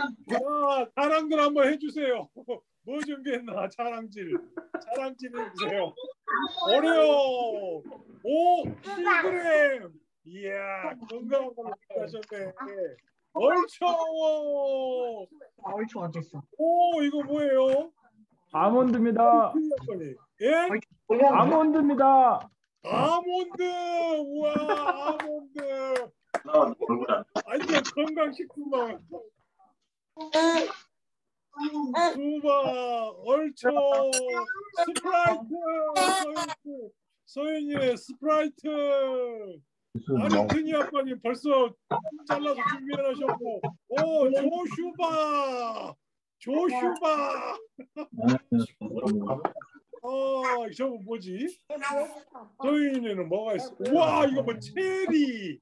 자, 자랑들 한번 해주세요. 뭐 준비했나? 자랑질 해주세요. 오레오 5kg. 이야, 건강한 걸로 하셨네. 얼청어. 얼추 어딨어? 오, 이거 뭐예요? 아몬드입니다. 예? 아몬드입니다. 아몬드. 우와, 아몬드. 완전 건강식품만. 수박, 얼청, 스프라이트. 서윤이의 스프라이트. 아니, 트니 아빠님 벌써 잘라서 준비해놓으셨고. 오, 조슈바. 저거 뭐지? 서윤이는 뭐가 있어? 우와, 이거 뭐 체리.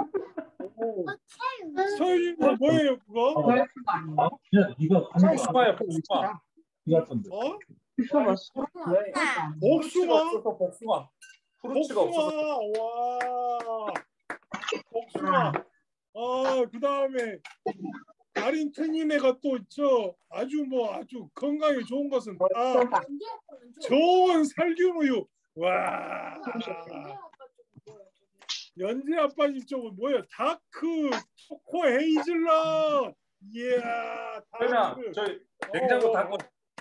서윤이는 뭐예요, 그거? 이거 복숭아야, 복숭아. 어? 복숭아. 프루츠가 없어서. 와. 복숭아. 그 다음에 아린 트니네가 또 있죠. 아주 건강에 좋은 것은 다 좋은 살균우유. 와. 연지 아빠님 쪽은 뭐예요? 다크 초코 헤이즐넛. 이야. 그러면 저희 냉장고 닫고.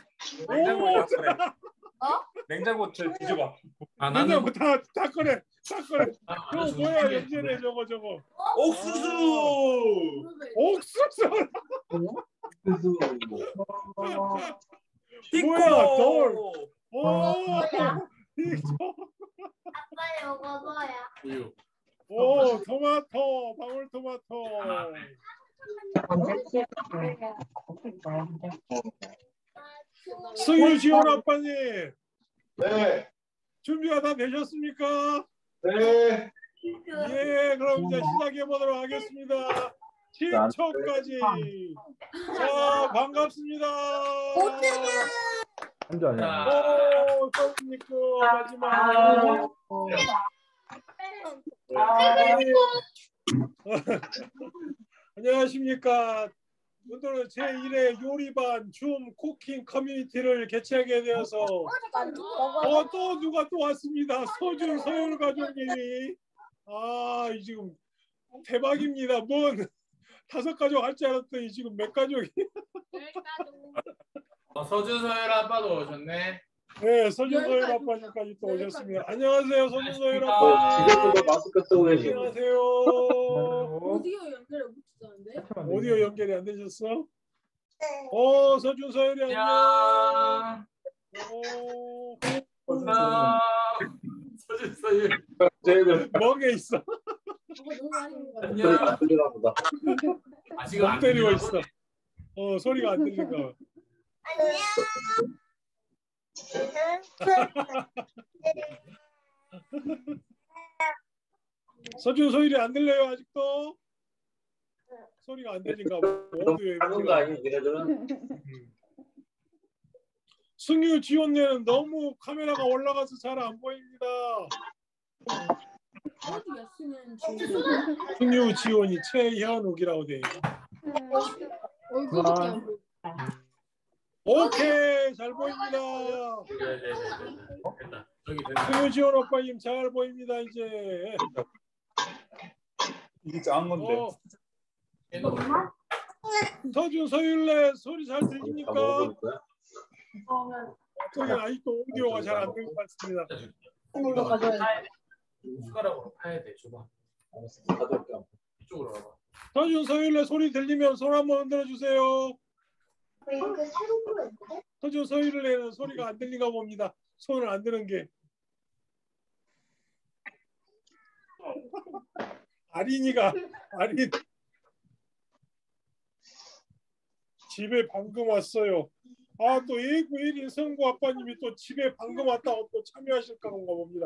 냉장고 저 뒤집어. 냉장고 다 꺼내. 그거 뭐야, 연지네 저거. 옥수수. 뭐야, 돌. 아빠 이거 뭐야? 우유. 오, 토마토, 방울토마토. 승유 지원 아빠님. 네. 준비가 다 되셨습니까? 네. 예, 그럼 이제 시작해 보도록 하겠습니다. 7초까지. 자, 반갑습니다. 한잔 오, 선생님고 마지막. 안녕하십니까. 오늘은 제1회 요리반 줌 쿠킹 커뮤니티를 개최하게 되어서 또 누가 또 왔습니다. 서준 서율 가족님이. 지금 대박입니다. 뭔 5가족 할 줄 알았더니 지금 몇 가족이. 서준 서율 아빠도 오셨네. 네, 서준 서율 아빠님까지 또 오셨습니다. 안녕하세요, 서준 서율 아빠. 지금도 마스크 쓰고 계시고. 안녕하세요. 오디오 연결을 못했었는데? 오디오 연결이 안 되셨어? 서준 서율이 안녕. 안녕. 서준 서율. 저희들 멍에 있어. 안녕. 안 들리나 보다. 지금 멍 안 때리고 들리나 있어. 소리가 안 들리니까. 서준 소율이 안 들려요 아직도? 소리가 안 들린가 봐. 하는 거 아니에요, 얘네들은? 승유 지원내는 너무 카메라가 올라가서 잘 안 보입니다. 승유 지원이 최현욱이라고 돼 있어요. 오케이, 잘 보입니다. 됐다. 저기 됐다. 승유 지원 오빠님 잘 보입니다 이제. 이게 작은 건데. 서준 서율래 소리 잘 들립니까? 저기 아직도 오디오가 잘 안 되는 것 같습니다. 숟가락으로 파야 돼. 줘봐. 이쪽으로 와봐. 서준 서율래 소리 들리면 손 한번 흔들어 주세요. 서준 서율래는 소리가 안 들리가 봅니다. 손을 안 드는 게. 아린 집에 방금 왔어요. 또 예구 1인 성구 아빠님이 또 집에 방금 왔다고 또 참여하실 건가 봅니다.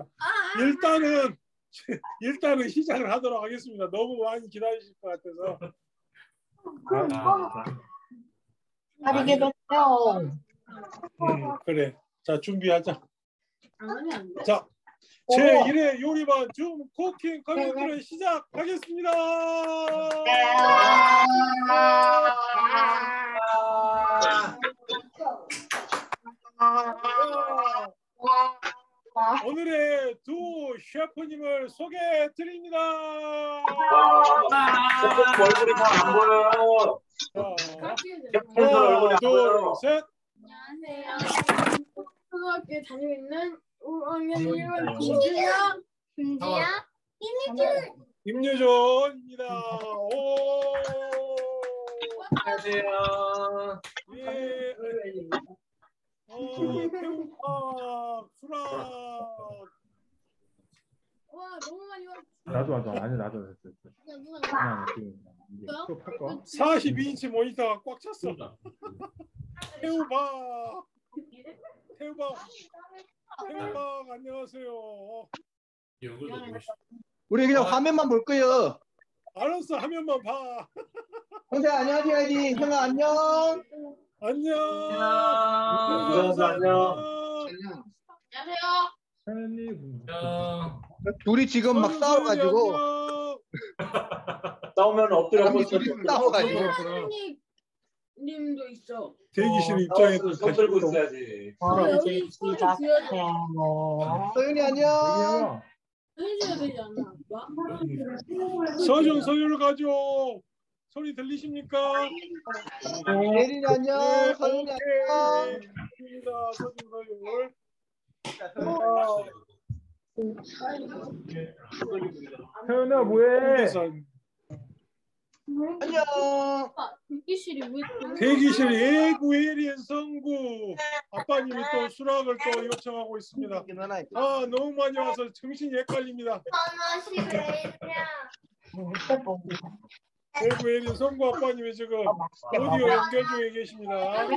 일단은 시작을 하도록 하겠습니다. 너무 많이 기다리실 것 같아서. 빠르게 됐죠. 그래. 자, 준비하자. 자, 제1회 요리반 줌 쿠킹 커뮤니티를 시작하겠습니다. 셰프님을 소개해 드립니다. 얼굴이 잘 안 보여요. 셰프님 얼굴이 하나, 안 보여요. 둘, 셋. 안녕하세요. 초등학교에 다니고 있는 5학년 1반 김준영, 김지야, 김유준입니다. 오. 안녕하세요. 예. 태우파 수락. 와 너무 많이 왔어. 나도 아니 나도 됐어. 야, 누나 그냥 지금 이제 수업할까? 42인치 모니터가 꽉 찼어. 태우박 안녕하세요. 얼굴도 보고 싶어. 우리 그냥 화면만 볼 거예요. 알았어, 화면만 봐. 형제 안녕하세요. 형아 안녕. 안녕. 안녕. 안녕하세요. 사연님 둘이 지금 막 싸워가지고 싸우면 엎드려 둘이 뻗쳐. 싸워가지고 님도 있어. 대기실 입장에 손 들고 있어야지. 여기 소리 지어야 서윤이 안녕. 해줘야 되지 않나? 아빠? 서준 서율 가죠. 소리 들리십니까? 예린이 안녕. 네, 서윤이 안녕. 입니다. 서준 서율. 태연아 뭐해? 대기선. 안녕. 아빠, 대기실이 왜 이렇게 대기실 예구예린 성구 아빠님이 또 수락을 또 요청하고 있습니다. 아 너무 많이 와서 정신이 헷갈립니다. 예구예린 성구 아빠님이 지금 오디오 연결 중에 계십니다.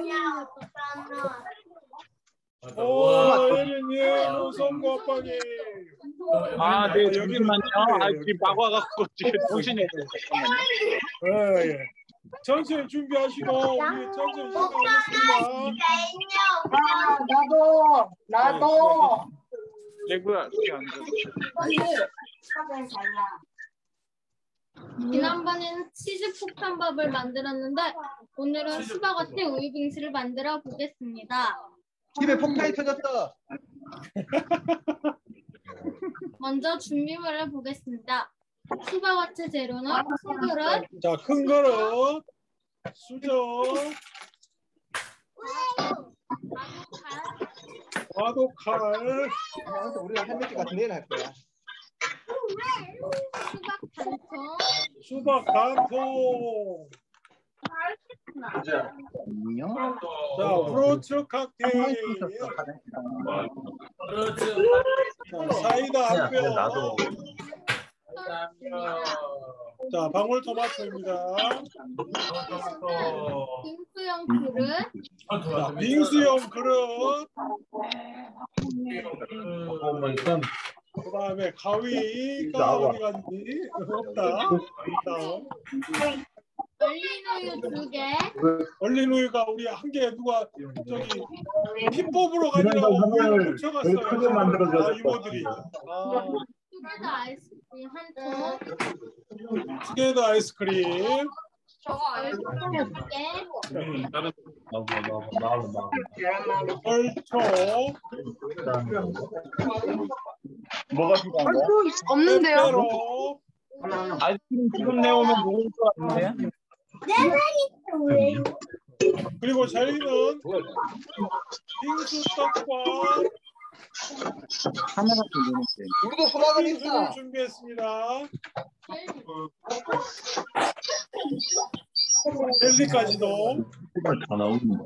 오 예린님 성구 아빠님. 아, 네, 여기는 잠시만요. 아, 여기. 지금 막 와갖고 지금 정신이 없어요. 예. 천천히 준비하시고 우리 천천히 시작하겠습니다. 나도. 내구야, 이게 안 돼. 지난번에는 치즈 폭탄밥을 만들었는데 오늘은 수박어때 우유빙수를 만들어 보겠습니다. 집에 폭탄이 터졌어. 먼저 준비물을 보겠습니다. 수박어때 재료는 큰 그릇, 자, 큰 그릇, 수저, 과도칼, 우리가 헬멧 같은 데는 할 거야. 수박 단통, 수박 단통, 안녕. 자, 프로츠 칵테일, 자, 사이다 한 병, 자, 방울토마토입니다. 빙수용 그릇, 자, 빙수용 그릇, 그 다음에 가위가 어디 갔니? 없다. 다음. 얼린 우유 2개, 얼린 우유가 우리 한 개 누가 저기 피 뽑으러 가느라고 우유를 훔쳐갔어요. 아, 이모들이. 아, 투게더 아이스크림 한 통, 투게더 아이스크림. 얼큰 2개, 벌초. 뭐가 필요한 거야? 없는데요? 페페로. 아이스크림 지금 내오면 먹을 것 같은데? 그리고 저희는 빙수 떡과 카메라 좀 내놓을게. 우리도 수박은 빙수를 있어. 준비했습니다. 젤리까지도. 다 나오는 거.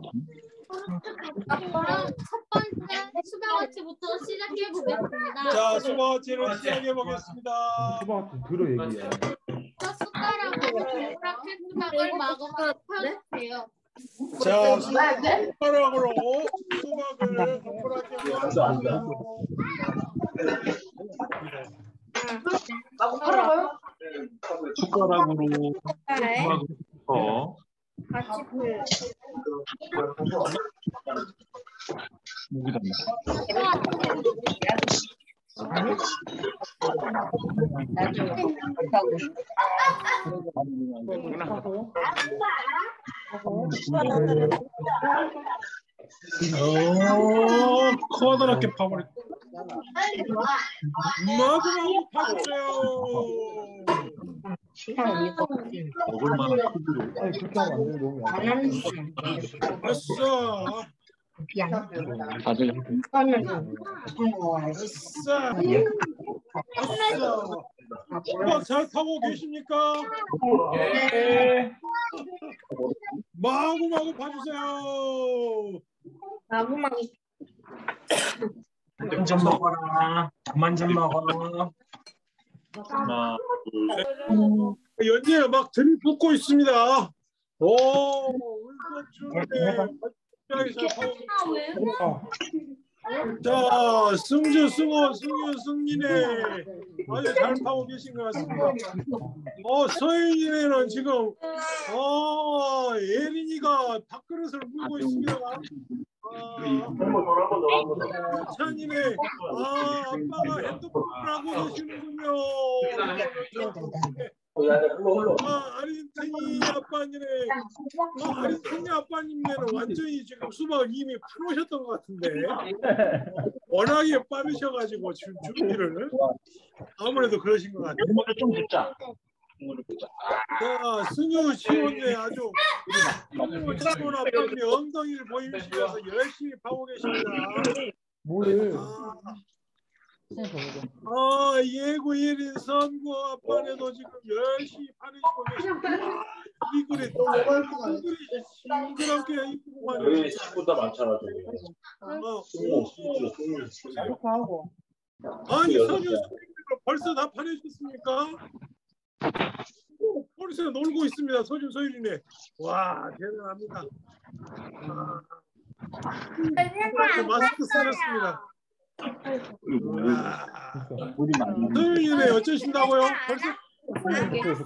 그럼 첫 번째 수박어치부터 시작해 보겠습니다. 자, 수박어치를 시작해 보겠습니다. 수박 좀 들어 얘기해. 첫 숟가락으로 동그랗게 수박을 마구마구 펴주세요. 자, 숟가락으로 수박을 동그랗게 펴주세요. 숟가락으로 여기다 커다랗게 파버렸. 마구마구 파주세요. 먹을 만한 크기로. 아니 그렇게 하면 안 돼. 너무 얇아. 아싸. 다들 아싸. 아싸. 수박 잘 타고 계십니까? 네. 마구마구 파주세요. 그만 좀 먹어라. 그만 좀 먹어. 하나, 둘, 셋. 연기가 막 들이붓고 있습니다. 오, 울컥 추운데 잘 타고 계십니다. 자, 승주, 승호, 승유, 승리네 아주 잘 타고 계신 것 같습니다. 서인이네는 지금 예린이가 밥그릇을 물고 있습니다. 찬이네, 아빠가 핸드폰을 하고 계시는군요. 아린테니 아빠님네, 아린테니 아빠님네는 완전히 지금 수박 이미 풀으셨던 것 같은데 워낙에 빠르셔가지고 지금 준비를 아무래도 그러신 것 같아요. 좀 듣자. 자, 승유 시원네 아주 승유 시원 아빠님이 엉덩이를 보이시면서 열심히 파고 계십니다. 뭐를? 예구 예린 선구 아빠네도 지금 열심히 파내시고 계십니다. 이 그릇 싱그럽게 이쁘구만요. 여기 식구도 많잖아 저기. 아니 선유 벌써 다 파내셨습니까? 벌써 놀고 있습니다. 서준 서윤이네. 와 대단합니다. 마스크 쓰셨습니다. 서윤이네 어쩌신다고요? 벌써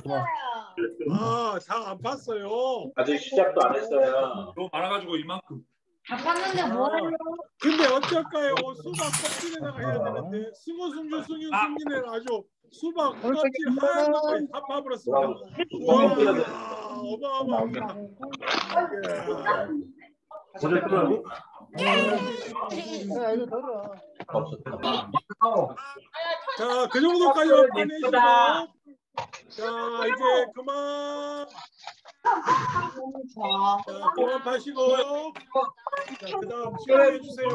다 안 봤어요. 아직 시작도 안 했어요. 너무 많아가지고 이만큼. 봤는데 뭐하러? 근데 어쩔까요? 수박 껍질에다가 해야 되는데 승호 승주 승윤 승리는 아주 수박 껍질 하얀 거에 다 파버렸습니다. 와 어마어마합니다. 자, 그 정도까지만 보내시고 자 이제 그만. 자, 그만 파시고요. 자, 그 다음 시작해 주세요.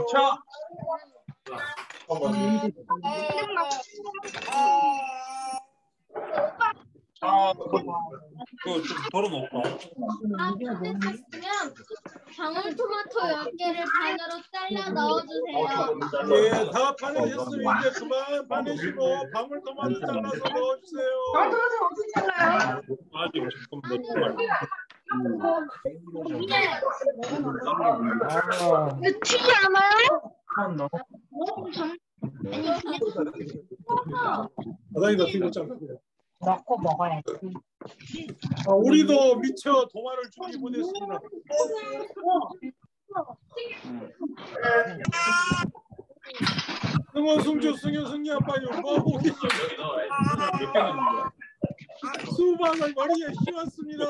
그거 좀 덜어놓을까? 됐으면 방울토마토 10개를 반으로 잘라 넣어주세요. 예, 다 파내셨으면 이제 그만 파내시고 방울토마토 잘라서 넣어주세요. 아직 잠깐만. 튀지 않아요? 바닥에다 들고 짱. 넣고 먹어야지. 우리도 미처 도마를 준비 보냈습니다. 승원, 승주, 승윤, 승리 아빠님 뭐하고 계십니까? 수박을 머리에 씌웠습니다.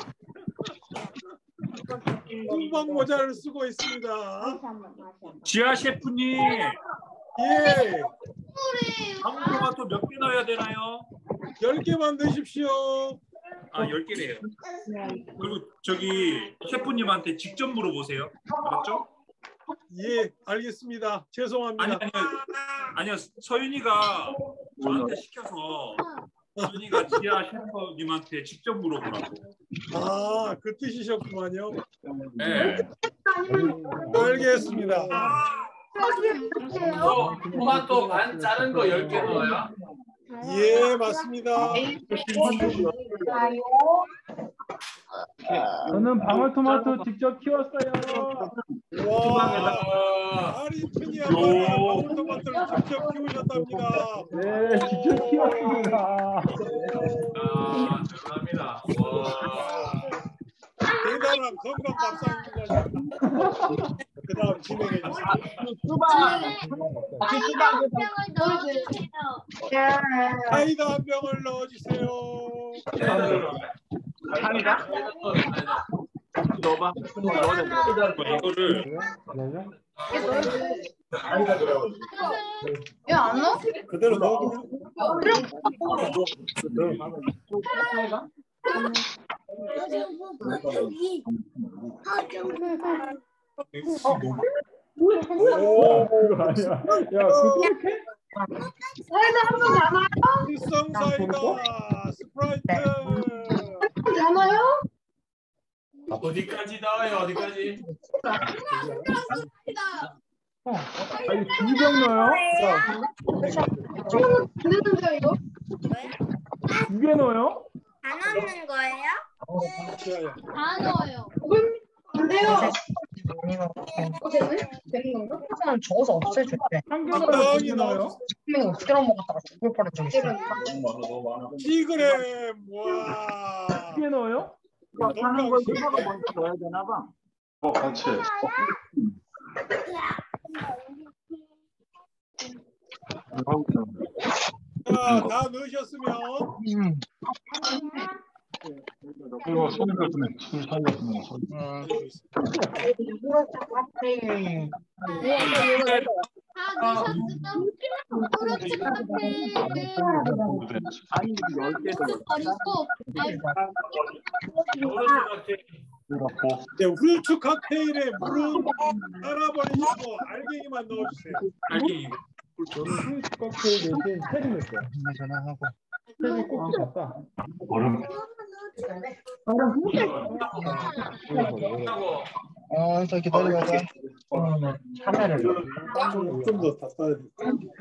수박 모자를 쓰고 있습니다. 지아 셰프님, 예, 방울토마토 몇 개 넣어야 되나요? 10개만 넣으십시오. 10개래요. 그리고 저기 셰프님한테 직접 물어보세요. 알았죠? 예, 알겠습니다. 죄송합니다. 아니요. 서윤이가 저한테 시켜서 서윤이가 지아 셰프님한테 직접 물어보라고. 그 뜻이셨구만요. 네. 알겠습니다. 토마토 반 자른 거 10개 넣어요? 예, 맞습니다. 저는 방울토마토 직접 키웠어요. 와, 아리투니 아빠가 방울토마토를 직접 키우셨답니다. 네, 직접 키웠습니다. 대단합니다. 대단한 건강 밥상입니다. 그 다음 진행해 주세요. 사이다 한 병을 넣어주세요. 넣어봐. 이거를 왜안 넣어? 그대로 넣어. 그거 아니야. 야, 그렇게? 사이다 한번 남아요? 일성 사이다 스프라이트. 남아요? 어디까지 나와요? 어디까지? 아니, 2병 넣어요? 되는데 이거? 2개 넣어요? 다 넣는 거예요? 다 넣어요. 안 돼요. 되네? 되는 건가? 하나는 적어서 없애줄 때. 한 개 넣어요? 2개 넣어요? 분명히 없애러 먹었다가 죽을 뻔했죠. 너무 많아, 너무 많아. 티그램 와. 2개 넣어요? 하는 걸 먼저 넣어야 되나 봐. 같이. 자, 다 넣으셨으면 이거 손이 같으면 술 살렸으면 손. 다 넣으셨으면 그렇지 아니 10개도 버리고 네, 후르츠 칵테일에 물은 따라버리시고 알갱이만 넣어주세요. 알갱이. 저는 스위트 칵테일 대신 체리 넣었어요. 전화하고. 체리 꼭 샀다. 얼음. 저 기다려봐. 카메라를 좀 더 다 써야 돼.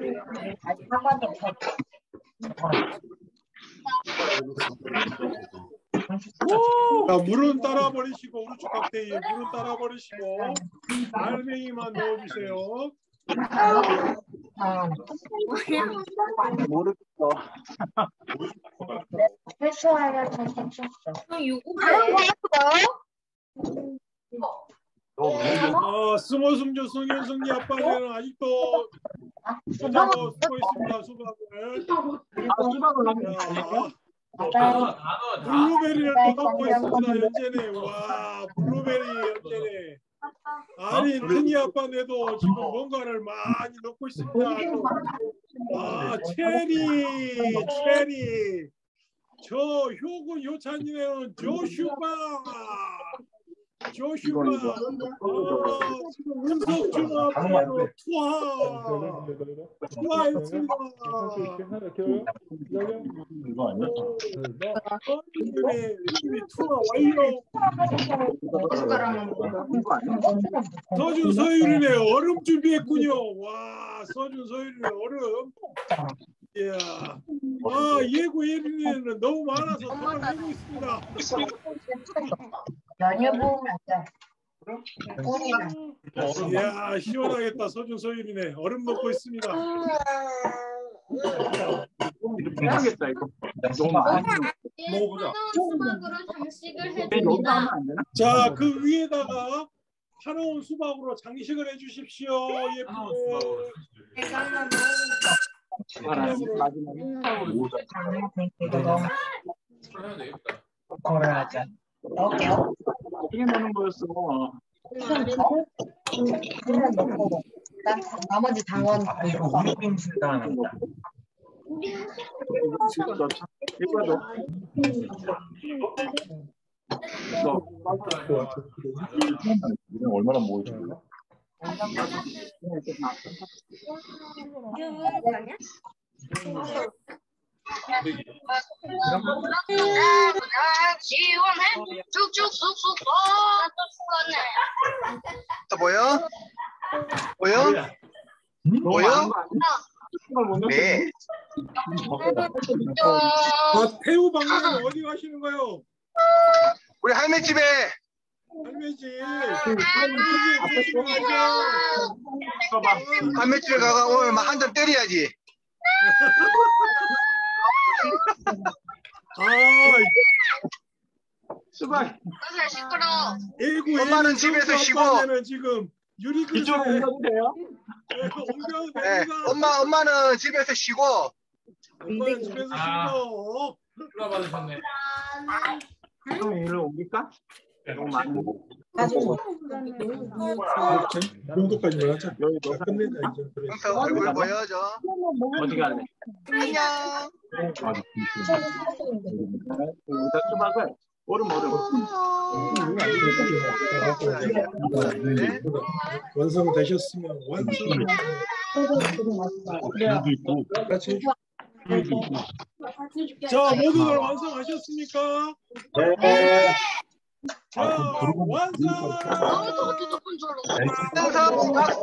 자, 물은 따라버리시고 후르츠 칵테일 물은 따라버리시고 알갱이만 넣어주세요. 회수하여 전체 스모승조 성현승리 아빠는 아직도 수고 있습니다. 수박을. 블루베리를 또 넣고 있습니다. 현재네. 와, 블루베리 현재네. 아니, 큰이 아빠네도 지금 뭔가를 많이 넣고 있습니다. 아, 체리. 저 효군 효찬이네요. 조슈바. 은석준 아빠네요. 투하했습니다. 이거 아니야? 이미 투하 완료. 서준 서유리네 얼음 준비했군요. 와, 서준 서유리네 얼음. 이야, 예고 예린이는 너무 많아서 털어내고 있습니다. 이야, 시원하겠다. 서준 서유리네 얼음 먹고 있습니다. 해야겠다 이거. 너무 많이. 먹어보자. 수박으로 장식을 해줍니다. 자, 그 위에다가 파놓은 수박으로 장식을 해주십시오. 예쁘게. 걸어야지. 넣을게요. 어떻게 넣는 거였어? 나머지 당원 우리 빙수가 나온다. 이거 넣어. 얼마나 모여있는 지원해 쭉쭉 쑥쑥 보여? 보여? 네. 태우 방송은 어디 가시는 거요? 우리 할매 집에. 할매 집에 가가 오늘 막 한 잔 때려야지. 수박. 시끄러워. 엄마는 집에서 쉬고. 지금 유리 이쪽으로 옮겨도 돼요? 네, 엄마는 집에서 쉬고. 엄마는 집에서 쉬고. 누가 받으셨네. 그럼 일로 옮길까? 너무 많이. 정도까지만 하자. 끝내자 이제. 형사 얼굴 보여줘. 어디 갈래? 안녕. 수박을 얼음. 완성되셨으면 완성. 같이. 자, 모두들 완성하셨습니까? 네. 자, 완성. 형사 박수.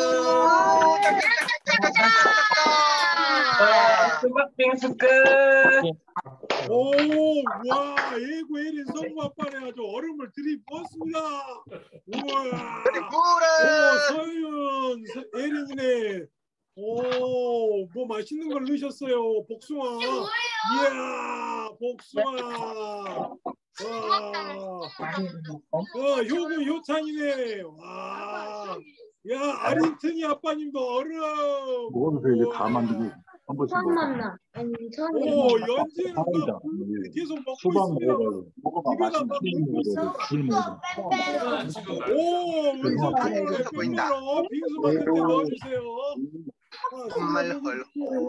수박 빙수 끝. 오, 와, 예고 예린 성부 아빠네 아주 얼음을 들이부었습니다. 우와. 오, 서윤 예린이네. 오, 뭐 맛있는 걸 넣으셨어요. 복숭아. 이야, 복숭아. 와. 효구 효찬이네. 와. 야, 아린튼이 아빠님도 얼음. 먹어도 이제 다 만들고 한 번씩 처음 먹어. 만나. 아니 처음 오, 연지는 처음이다. 계속 먹고 수박 있습니다. 먹어봐요. 먹어봐. 입에다 맛있는 막 술 물고 있어. 먹어봐. 술 먹어봐. 오, 은석이를 보인다. 빈으로 빙수 만들 때 넣어주세요. 정말 헐헐.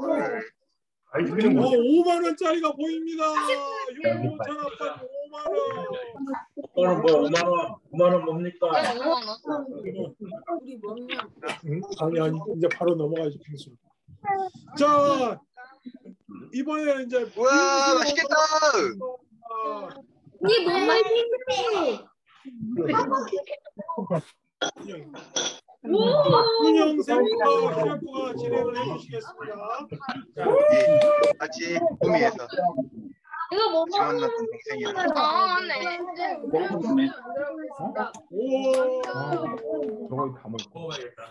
오, 5만 원짜리가 보입니다. 요찬 아빠 5만 원. 얼음 뭐 5만 원? 5만 원 뭡니까? 아니 이제 바로 넘어가지 빙수. 자, 이번에는 이제 우와 맛있겠다. 이 몸을 힘내. 은영 쌤과 셰프가 진행을 해주시겠습니다. 같이 구미에서 이거 뭐 지원났던 동생이랑. 아, 맞네. 오, 저거 다 먹고.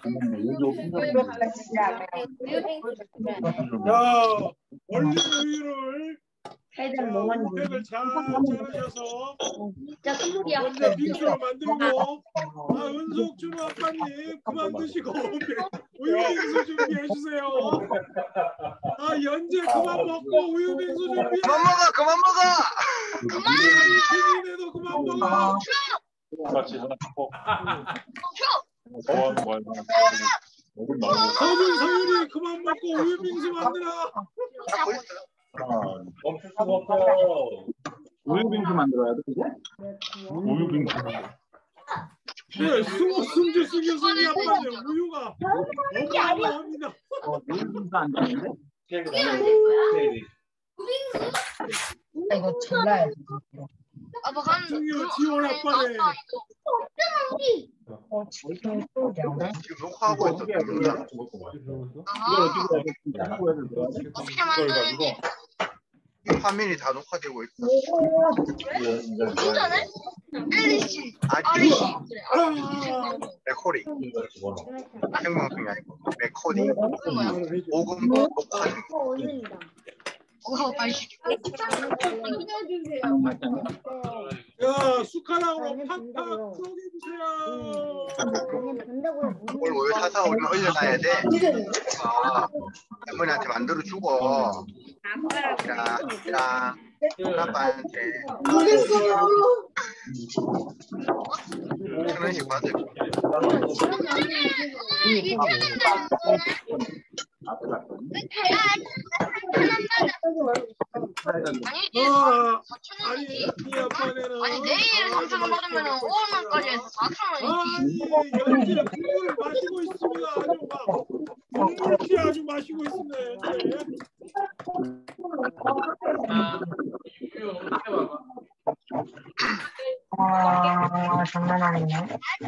자, 얼린 우유를 애들 뭐 하는 거야? 우백을 잘 자르셔서 진짜 선물이야. 먼저 빙수를 만들고, 아, 은석준우 아빠님 그만 드시고 우유 빙수 준비해 주세요. 아, 연재 그만 먹고 우유 빙수 준비해. 그만 먹어. 신인애도 그만 먹어. 같이 하나 먹고. 좋아하는 거 알고. 먹을 만한 거. 서준 서윤이 그만 먹고 우유 빙수 만들어. 하고 있어. 멈출 수가 없어요. 우유 빙수 만들어야 돼 이제? 우유 빙수. 그래, 승주 교수님 아빠는 우유가 어마어마합니다. 우유 빙수 안 되는데? 이거 잘라야지. 승유 지원 아빠네. 지금 소리야. 지금 녹화하고 있어. 어떻게 만드는지. 화면이 다 녹화되고 있어. 진짜네? 엘리씨. 아직 아, 레코딩. 생방송이 아니고 레코딩. 5금 녹화 중. 올린다. 야, 숟가락으로 팍팍 풀어주세요. 이걸 우유 사서 올려놔야 돼. 아, 할머니한테 만들어 주고. 아빠한테 1,000원씩 받을. 아니, 이 아빠네는 내일 3,000원 받으면 5만원까지 해서 4,000원이지. 아니, 연재 국물을 마시고 있습니다. 아주 막 국물티 아주 마시고 있습니다. 연재. 장난 아니네.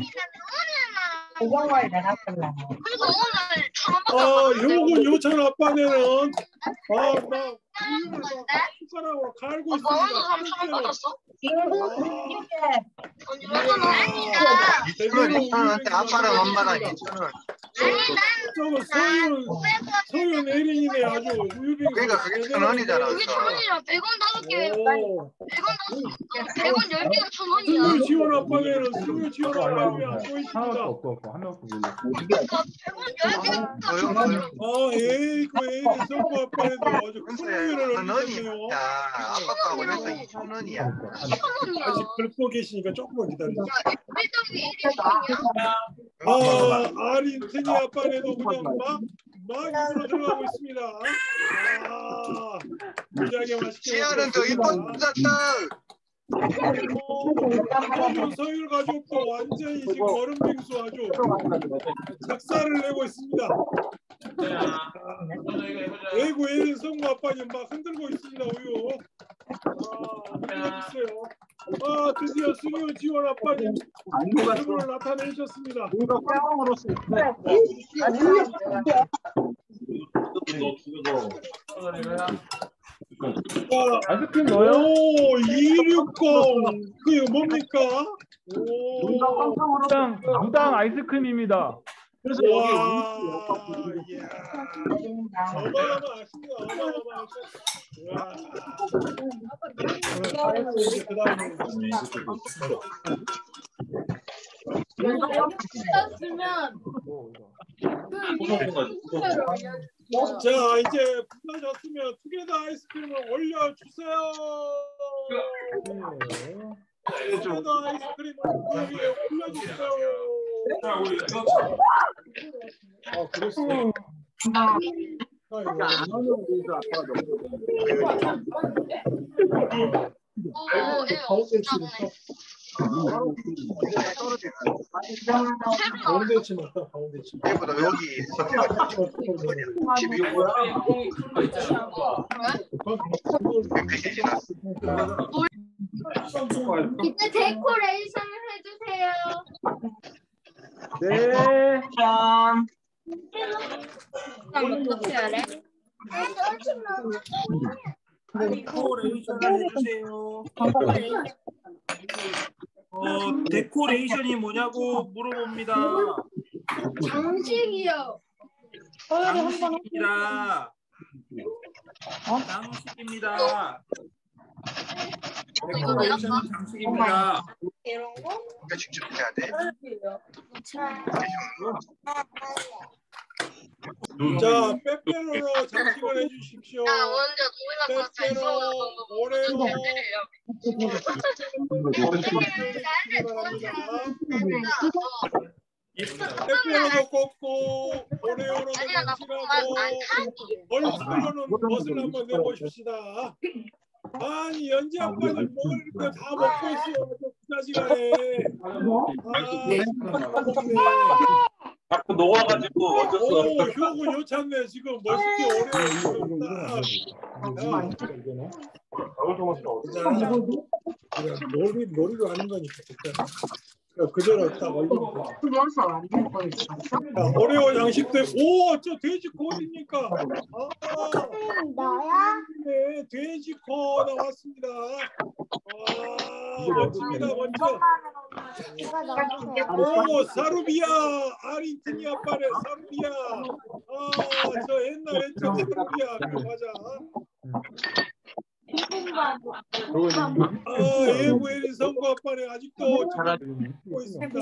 이경걸 내가 끝나. 그리고 오늘 1,000원 요건 요찬 아빠네는 막 우유를 막 숟가락으로 갈고 뭐 오늘 있습니다. 3,000원 받았어? 이천원 2,000원한테 아빠랑 엄마랑 2,000원. 저거 서윤 에린이네 아주 우유빙수. 그러니까 그게 1,000원이잖아. 그게 1,000원이야. 100원 5개. 오. 100원 10개가 1,000원이야. 승유 지원 아빠네는 승유 지원 아빠님이 안 보이십니다. 한 명도 몰라. 100원 10개가 에이구 에이 성구 아빠네도 아주 큰 우유를 1,000원이야. 얻으셨네요. 아빠 거하고 해서 2,000원이야. 1,000원이야. 아직 긁고 계시니까 조금만 기다리세요. 1등이 1등이야. 아린트니 아빠네도 그냥 막 입으로 들어가고 있습니다. 굉장히 맛있게. 지아는 더 이뻤다. 서율 가족도 완전히 지금 얼음빙수 아주 작사를 내고 있습니다. 외구 예린 성구 아빠님 막 흔들고 있습니다. 우유. 흔들어주세요. 드디어 승유 지원 아빠님 얼굴을 나타내셨습니다. 아이스크림 넣어요? 오, 260. 그게 뭡니까? 오. 무당 아이스크림입니다. 그래서 여기 이야. 어마어마하십니다. 자, 이제 불러졌으면 투게더 아이스크림을 올려주세요. 투게더 아이스크림을 위에 올려주세요. 자, 우리 그랬어요. 가운데 치면 가운데 치면. 얘보다 여기 이때 데코레이션을 해주세요. 네. 어떻게 하래? 데코레이션을 해주세요. 데코레이션이 뭐냐고 물어봅니다. 장식이요. 장식입니다. 장식입니다. 데코레이션은 장식입니다. 이런 거? 우리가 직접 해야 돼. 자, 빼빼로로 장식을 해주십시오. 빼빼로, 오레오. 빼빼로도 꽂고 오레오로도 장식하고 얼큰거는 멋을 한번 내보십시다. 아니 연지 아빠님 뭘 이렇게 다 먹고 있어요. 그 시간에. 자꾸 녹아가지고 어쩔 수 없어. 효구 요찬네 지금 멋있게 오레오 놀이로 하는 거니까 일단 그대로 딱 올리면 오레오 양식들. 오, 저 돼지 코 어딥니까? 나야? 네, 돼지 코 나왔습니다. 멋집니다, 먼저. 오, 사루비아, 아린트니 아빠네, 사루비아. 저 옛날에 저 사루비아, 맞아. 예부엘이 선거 아빠네 아직도 잘하고 있습니다.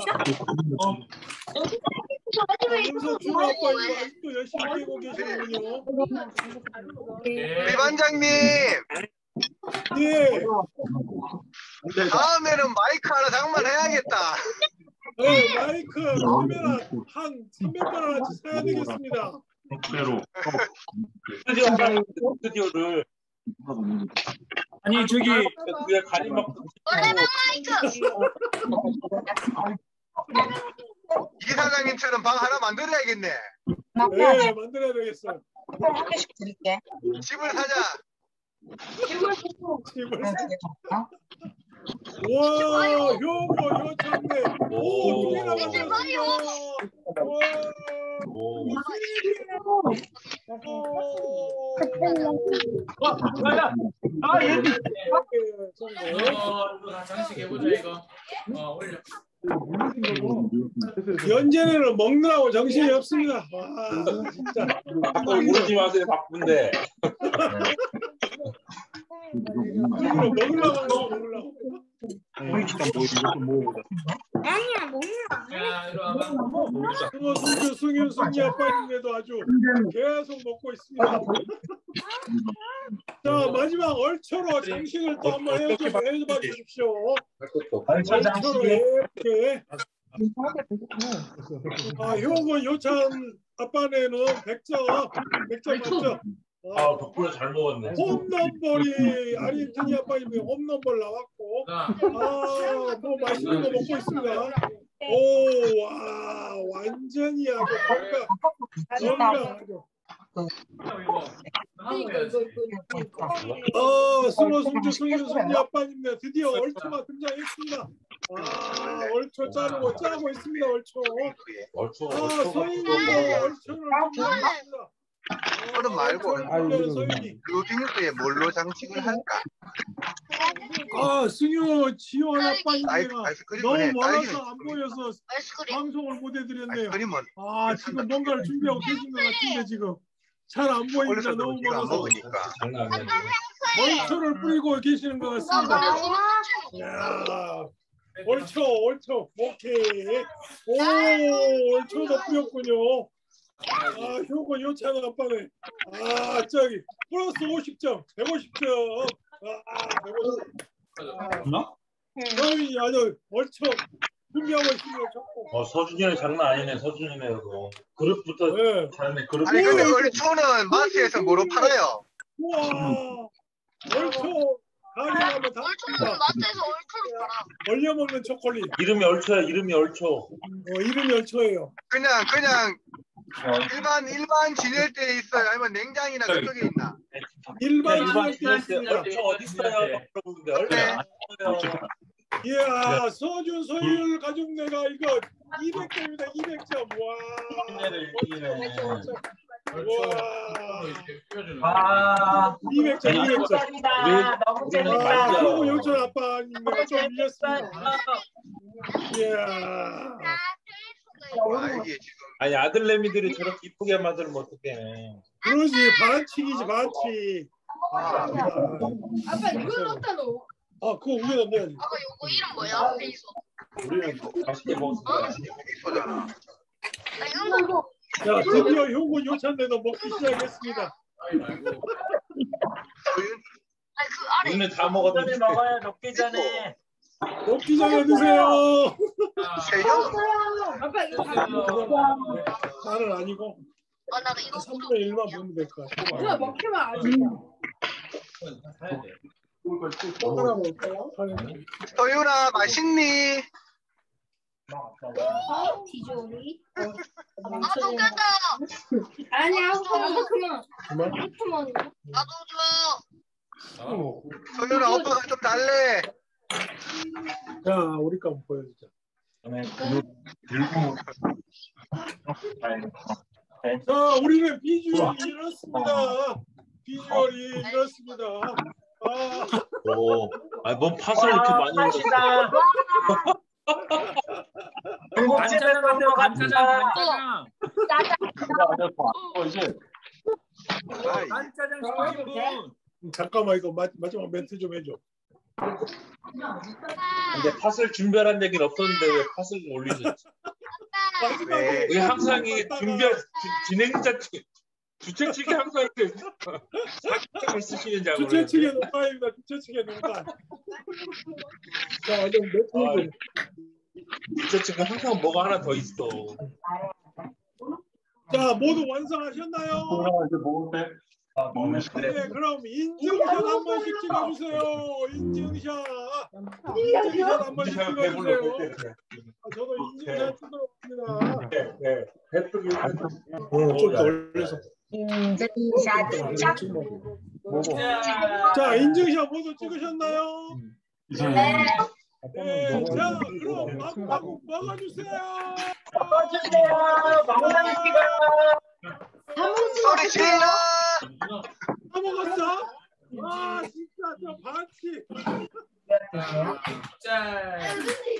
윤석준 아빠 이거 아직도 열심히 뛰고 계시는군요. 우리 반장님. 예. 다음에는 마이크 하나 장만해야겠다. 마이크 카메라 한 300만 원어치 사야 되겠습니다. 배로. 스튜디오를 아니 저기 왜 가림막 이사장님처럼 방 하나 만들어야겠네. 네, 만들어야 되겠어. 한 개씩 드릴게. 집을 사자. 와, 효고 요참네. 오, 두 개나 만들었습니다. 장식 해보자 이거. 올려. 연재는 먹느라고 정신이 없습니다. 와, 진짜. 울지 마세요. 바쁜데. 먹으려고 먹으려고. 아니야 먹는 승우, 승윤, 승희 아빠님께도 아주 계속 먹고 있습니다. 자, 마지막 얼처로 장식을 또 한번 해봐 주십시오. 얼차 장식. 얼처로 이렇게. 효고 요찬 아빠네는 100점 맞죠? 아, 덕분에 잘 먹었네. 홈런볼이 아린트니 아빠님이 홈런볼 나왔고, 뭐 맛있는 거 먹고 있습니다. 오, 와, 완전히 아주 건강하죠. 승호, 승주, 승윤, 승리 아빠님네 드디어 얼초가 등장했습니다. 얼초 짜고 있습니다. 얼초. 서인이도 얼초를 준비하겠습니다. 그럼 말고 서인이. 루딩크에 뭘로 장식을 할까? 승유, 지원 아빠님이가 아이스크림 너무 보내. 멀어서 안 보여서 방송을 못 해드렸네요. 아이스크림은 지금 뭔가를 준비하고 계신 것 같은데 지금 잘 안 보입니다. 너무 우리가 안 멀어서. 먹으니까. 얼초를 뿌리고 계시는 것 같습니다. 야, 얼초, 오케이. 오, 얼초도 뿌렸군요. 효고 요찬 아빠네. 저기 플러스 50점, 150점. 150점. 서윤이 아주 얼초 준비하고 있습니다. 서준이는 장난 아니네. 서준이네. 그릇부터 잘하네. 그릇. 아니 근데 얼초는 마트에서 뭐로 팔아요? 우와, 얼초 가게하면 다. 얼초는 마트에서 얼초를 팔아. 얼려 먹는 초콜릿. 이름이 얼초야. 이름이 얼초. 이름이 얼초예요. 그냥 일반 지낼 때 있어요? 아니면 냉장이나 그쪽에 있나? 일반 지낼 때 얼초 어디 있어요? 물어보는데 얼초. 이야, 서준 서율 가족내가 이거 200점입니다. 200점. 와. 200점. 너무 재밌다. 효고 요천 아빠님과 좀 밀렸습니다. 이야. 이게 지금 아니 아들내미들이 저렇게 이쁘게 만들면 어떡해. 그러지, 반칙이지, 반칙. 아빠 이거 넣었다 너. 그거 우리가 넣어야지. 아빠 이거 이름 뭐야? 페이소. 우리는 맛있게 먹었어. 이소잖아. 자, 드디어 효고 요찬네도 먹기 시작했습니다. 우리는 다 먹었는데. 먹어요. 먹기 전에. 먹기 전에 드세요. 아빠 이거 나는 아니고. 나도 이거 3분의 1만 보면 될 것 같아. 그냥 먹기만 하지. 하나 먹을까요? 서윤아 맛있니? 비주얼이. 똑같다. 아니야, 그만. 나도 줘. 서윤아 오빠가 좀 달래. 자, 우리 거 한번 보여주자. 자, 우리는 비주얼이 이렇습니다. 비주얼이 이렇습니다. 뭔 팥을 이렇게 많이 맛있다. 중국집에서 먹는 것 같다. 간짜장 시키신 분. 잠깐만, 이거 마지막 멘트 좀 해줘. 근데 팥을 준비하라는 얘기는 없었는데 왜 팥을 올리셨지? 마지막에 왜 항상 이 진행자 주최 측이 항상 이렇게 사기를 쓰시는지 알고. 주최 측의 농가입니다. 주최 측의 농가. 자, 이제 멘트 해줘. 주최 측은 항상 뭐가 하나 더 있어. 자, 모두 완성하셨나요? 이제 먹을 때 네, 그럼 인증샷 한 번씩 찍어주세요. 인증샷 한 번씩 찍어주세요. 저도 인증샷 찍어봅니다. 네. 좀 더 올려서. 인증샷. 자, 인증샷 모두 찍으셨나요? 네. 네, 자, 그럼 마구 먹어주세요. 소리 질러. 다 먹었어? 진짜 저 반칙. 짠.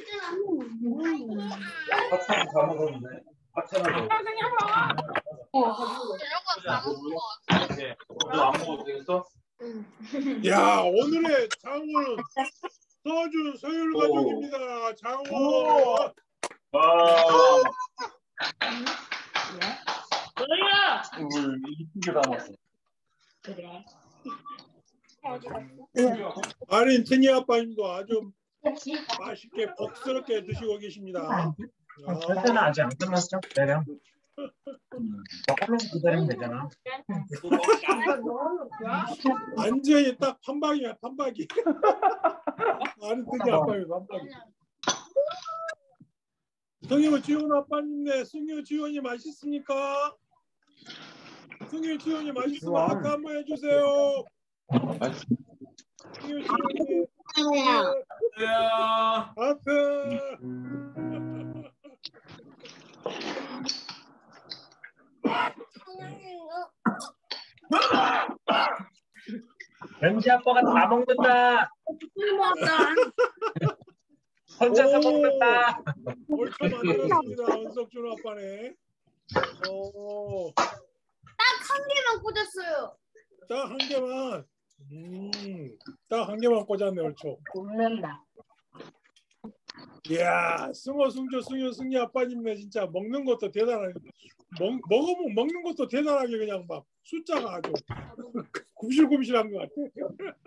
밥상 다 먹었는데. 밥상을 너안 먹어도 되겠어? 야, 오늘의 장원은 서준 서율 가족입니다. 장원. 와. 너희야. 물 이쁘게 담았어. 그래. 아린 트니 아빠님도 아주 맛있게 복스럽게 드시고 계십니다. 절대는 아직 안 끝났어. 기다려. 조금만 기다리면 되잖아. 완전히 딱 판박이야, 판박이. 아린 트니 아빠님 판박이. 승효 지원 아빠님네, 승효 지원이 맛있습니까? 승효 지원이 맛있으면 아까 한번 해주세요. 승효 지원이 하트. 연지 아빠가 다 먹는다. 혼자서 먹는다. 옳게 만들었습니다. 은석준 아빠네. 딱 한 개만 꽂았어요. 딱 한 개만. 딱 한 개만 꽂았네, 옳죠. 굽는다. 이야, 승호, 승조, 승효, 승리 아빠님네 진짜 먹는 것도 대단하게 먹으면 먹는 것도 대단하게 그냥 막 숫자가 아주 굽실굽실한 것 같아.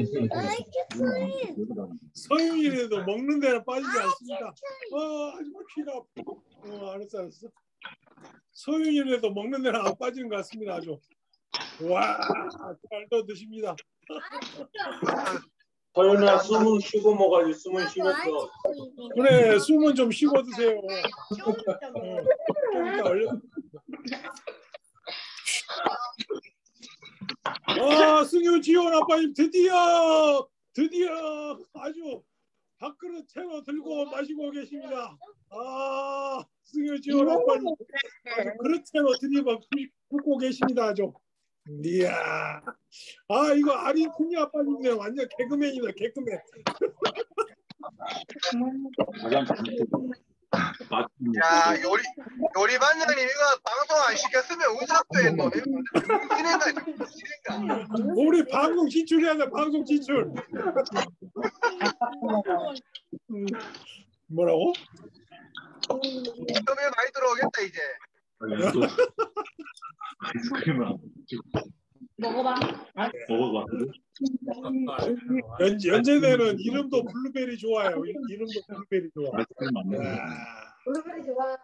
서윤이라도 먹는 데는 빠지지 않습니다. 아주 피가 아파. 알았어. 서윤이라도 먹는 데는 안 빠지는 것 같습니다. 아주. 와, 잘도 드십니다. 서윤아 숨은 쉬고 먹어야지. 숨은 쉬면서. 그래, 숨은 좀 쉬고 드세요. 좀 이따 얼른. 승효 지원 아빠님 드디어 아주 밥그릇 채로 들고 마시고 계십니다. 승효 지원 아빠님 아주 그릇 채로 들이고 붓고 계십니다. 아주. 이야, 이거 아린 큰이 아빠님네 완전 개그맨이다, 개그맨. 야, 요리 반장님 이거 방송 안 시켰으면 운석도 했노. 진행가. 우리 방송 진출해야 돼, 방송 진출. 뭐라고? 인터뷰 많이 들어오겠다 이제. 아이스크림을 먹어봐. 먹어봤거든. 연재대는 이름도 블루베리 좋아요. 이름도 블루베리 좋아. 아이스크림 안 먹어. 블루베리 좋아.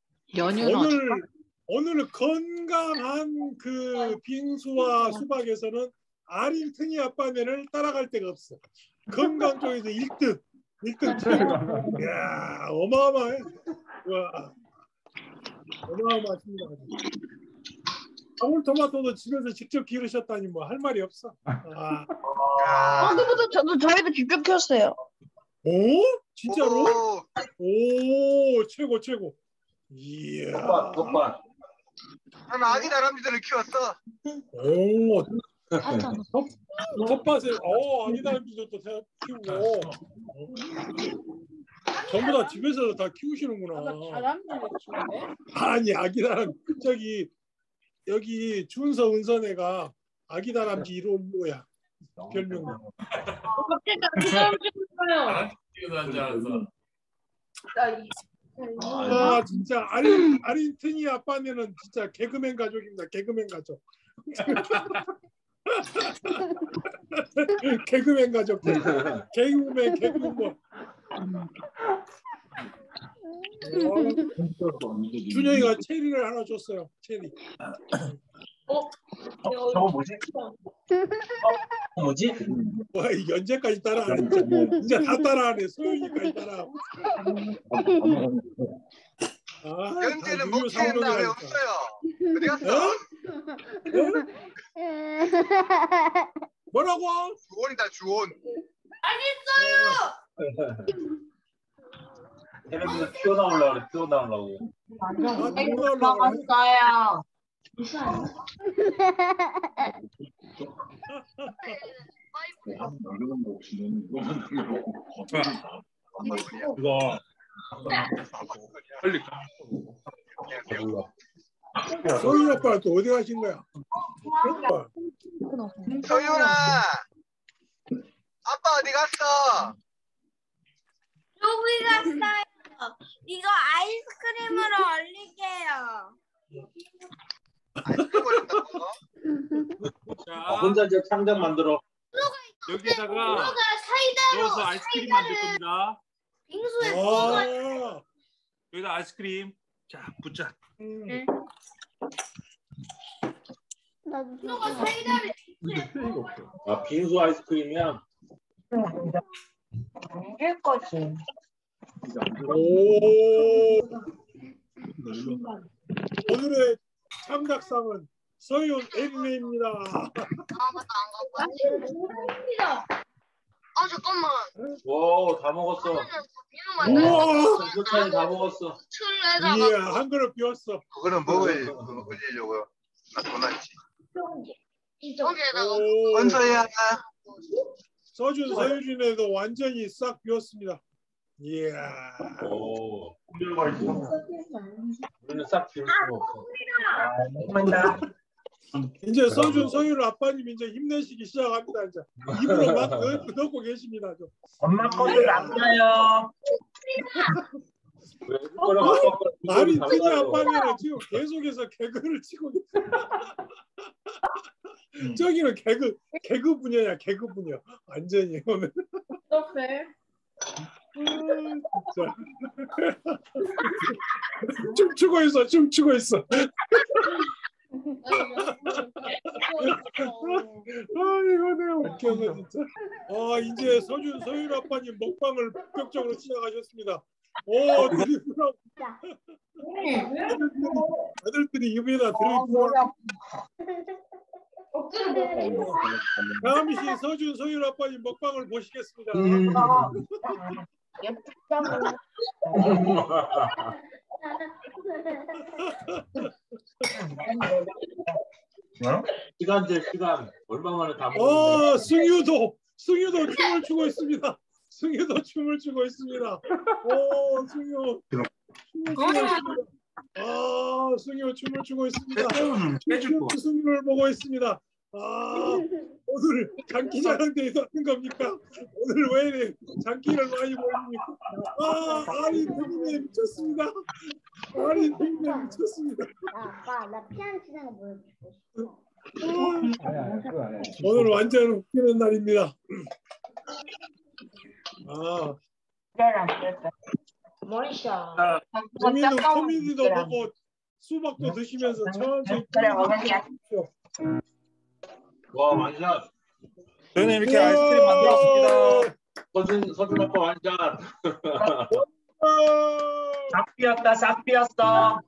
오늘 건강한 그 빙수와 수박에서는 아린 트니 아빠네를 따라갈 데가 없어. 건강 쪽에서 1등 최고. 이야, 어마어마해. 와, 어마어마하십니다. 방울토마토도 집에서 직접 기르셨다니 뭐 할 말이 없어. 저희도 직접 키웠어요. 오? 진짜로? 오, 최고. 이야. 덮밥. 난 아기 다람쥐들을 키웠어. 오. 텃밭에 아기 다람쥐도 또 키우고. 전부 다 집에서 다 키우시는구나. 다람쥐를 키우네. 아니, 아기 다람쥐 저기 여기 준서 은선애가 아기 다람쥐 1호야. 별명이. 갑자기 아기 다람쥐 불러요. 진짜 아린 트니 아빠네는 진짜 개그맨 가족입니다. 개그맨 가족. 개그맨 가족. 개그맨. 준영이가 체리를 하나 줬어요. 체리. 저거 뭐지? 뭐지? 와, 연재까지 따라하네. 이제 다 따라하네. 소윤이까지 따라. 연재는 먹히는다 왜 없어요? 어디 갔어? 뭐라고? 주원이다 주원. 텔레비전 튀어나오려고. 먹었어요. 이거 빨리 가. 소윤 아빠 또 어디 가신 거야? 서윤아, 아빠 어디 갔어? 여기 갔어요. 이거 아이스크림으로 올릴게요. 아이스크림 올린다고? 자, 혼자 이제 창작 만들어. 여기다가 이거가 사이다로 넣어서 아이스크림 만들 겁니다. 빙수에 아, 여기다 아이스크림. 자, 붙자. 이거가 사이다를 아, 빙수 아이스크림이야. 일 거지. 오. 오늘의 창작상은 서윤 에리네입니다. 잠깐만. 와, 다 먹었어. 우와. 이거까지 다 먹었어. 이야, 한 그릇 비웠어. 그거는 먹으려고요. 나 전화했지. 여기에다가 오. 원서야. 서준 서유진에도 완전히 싹 비웠습니다. 이야. 오. 우리는 싹 비울 수가 없어. 고맙다. 이제 서준 서유를 아빠님 이제 힘내시기 시작합니다. 이제 입으로 막 넣고 계십니다. 좀. 엄마 거를 안 봐요. 아니 특이 아빠는 지금 계속해서 개그를 치고 있어요. 저기는 개그 분야야, 개그 분야. 완전히 오늘. 어떡해? 진짜. 춤추고 있어, 춤추고 있어. 아, 이거 내가 웃겨서 진짜. 아, 이제 서준 서율 아빠님 먹방을 본격적으로 시작하셨습니다. 오, 드리프라. 아들들이 입에다 드리프라. 다음 시 서준 서율 아빠님 먹방을 보시겠습니다. 시간 제 시간 얼마 만에 다 먹었는데. 승유도 춤을 추고 있습니다. 승유도 춤을 추고 있습니다. 오, 승유 춤을 추고 있습니다. 아, 승유 춤을 추고 있습니다. 승유를 보고 있습니다. 아, 오늘 장기자랑대회 하는 겁니까? 오늘 왜 이래 장기를 많이 보입니까? 아, 아리 대님에 미쳤습니다. 아리 대님에 미쳤습니다. 아빠, 나 피아노 치는 거 보여주고 싶어. 오늘 완전 웃기는 날입니다. 아, 머리샤. 코미디도 보고 수박도 드시면서 천천히. 와, 완샷. 저는 이렇게 아이스크림 만들었습니다. 서준 아빠 완샷. 싹 비었다, 싹 비었어.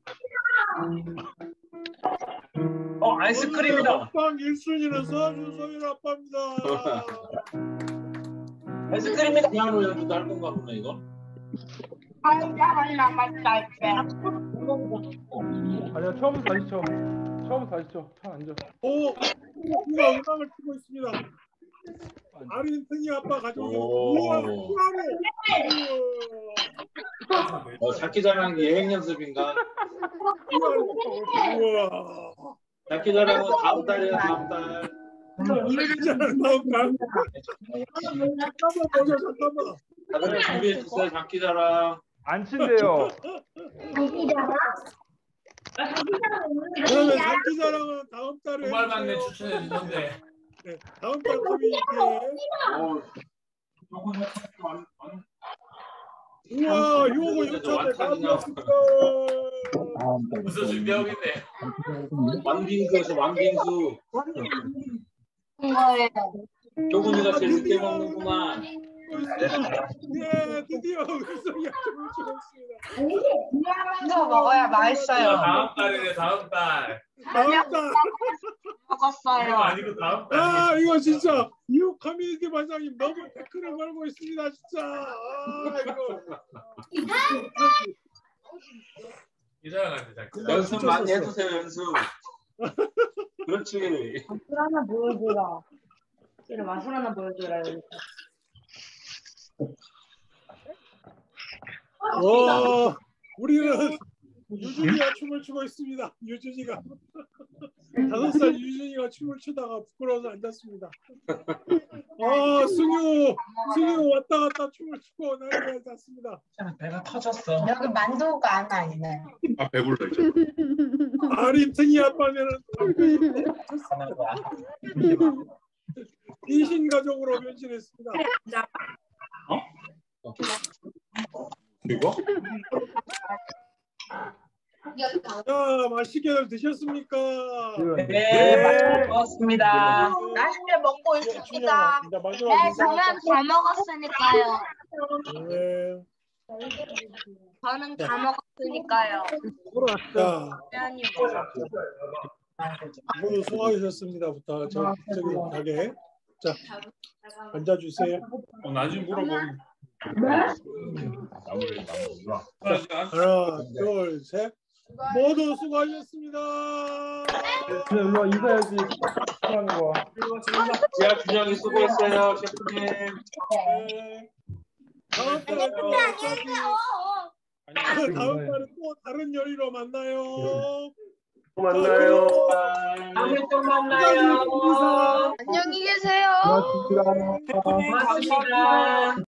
아이스크림이다. 먹방 1순위는 서준 서율 아빠입니다. 아이스크림이다. 피아노 연주도 할 건가 보네 이거. 아니야, 처음부터 다시 쳐. 차 앉아. 오, 누가 음악을 치고 있습니다. 아린 승희 아빠 가져오신 우와, 피아노. 장기자랑 예행 연습인가? 우와. 장기자랑은 다음 달이야, 다음 달. 잠깐만 보자, 잠깐만. 다들 준비해 주세요, 장기자랑. 안 친대요. 그러면 장기자랑은 다음 달에 정말 맞네 추천해 주는데. 네, 다음 달 커뮤니티에. 우와, 요거 요참에 감사합니다. 무슨 준비하고 있네. 완빙수에서 완빙수. 교훈이가 제일 늦게 먹는구만. 네, 드디어 의성이가 춤을 추고 있습니다. 이거 먹어야 맛있어요. 다음 달이네 다음 달. 다음 달. 이거 먹었어요. 아니고 다음 달. 아, 이거 진짜 이웃 커뮤니티 반장님 너무 댓글을 걸고 있습니다, 진짜. 아, 이거. 이사람한테 잘. 연습 많이 해주세요, 연습. 그렇지. 하나 보여줘라. 이런 마술 하나 보여줘라. 우리는 유준이가 춤을 추고 있습니다. 유준이가 5살 유준이가 춤을 추다가 부끄러워서 앉았습니다. 승유 왔다 갔다 춤을 추고 난리가 났습니다. 배가 터졌어. 여기 만두가 하나 있네. 아 배불러 이제. 아린탱이 아빠면은 귀신 가족으로 변신했습니다. 이거? 자, 맛있게들 드셨습니까? 네, 먹었습니다. 맛있게 먹고 있습니다. 이제 마지막 인사. 다 먹었으니까요. 네. 저는 다 먹었으니까요. 자, 회원님 모두 수고하셨습니다부터 저기 가게. 자, 앉아주세요. 나중에 물어보면. 하나, 둘, 셋. 모두 수고하셨습니다. 일로 인사해야지. 하는 거. 야 준영이 수고했어요 셰프님. 네. 다음 달에 또 다른 요리로 만나요. 또 만나요. 다음에 또 만나요. 안녕히 계세요. 고맙습니다. 고맙습니다.